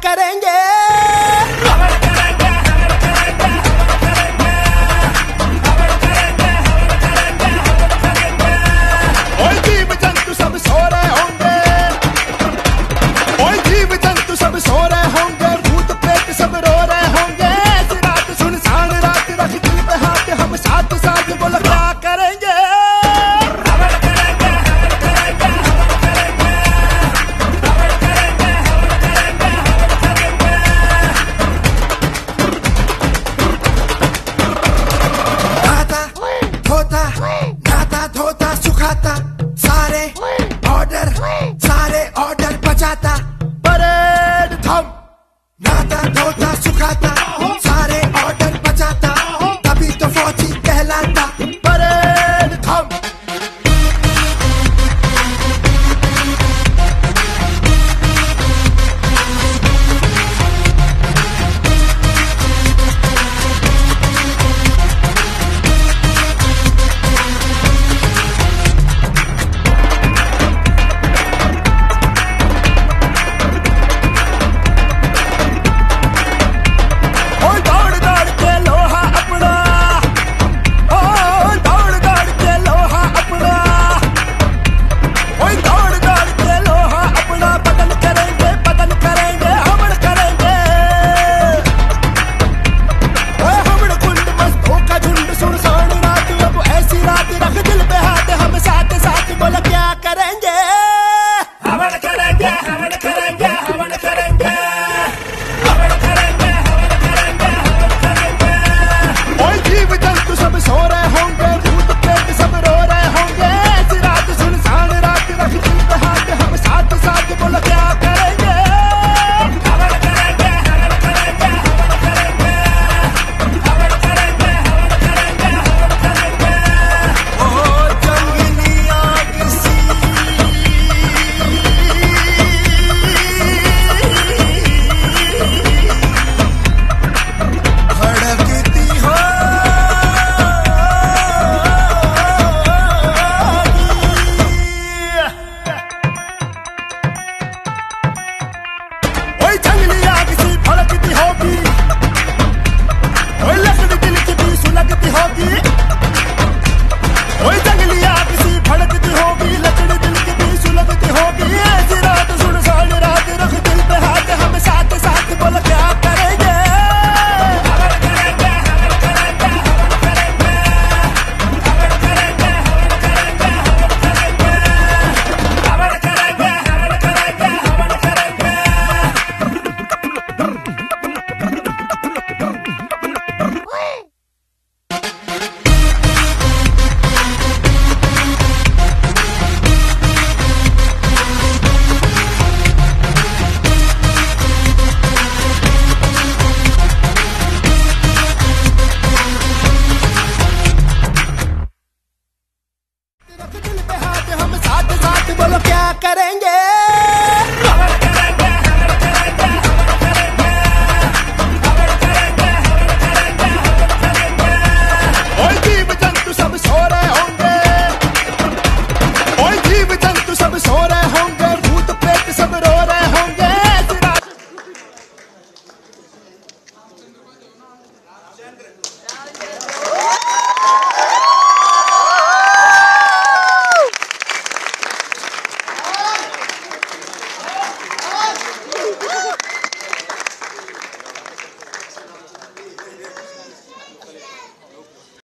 करेंगे। ओए जीव जंतु सब सो रहे होंगे, ओए जीव जंतु सब सो रहे होंगे, भूत प्रेत सब रो रहे होंगे। ऐसी रात सुनसान रात, रख दिल पे हाथ, हम साथ साथ बोलो क्या करेंगे। नाता धोता सुखाता, सारे ऑर्डर बचाता, परेड थम। नाता धोता सुखाता, सारे ऑर्डर बचाता, तभी तो फौजी कहलाता, परेड थम। जंगली आग सी भड़कती होगी, ओए लकड़ी दिल की भी सुलगती होगी, ओए जंगली आग सी भड़कती होगी, लकड़ी दिल की भी सुलगती होगी। ऐसी रात सुनसान रात, रख दिल पे हाथ, हम साथ साथ बोल क्या करेंगे। हम साथ साथ बोलो क्या करेंगे।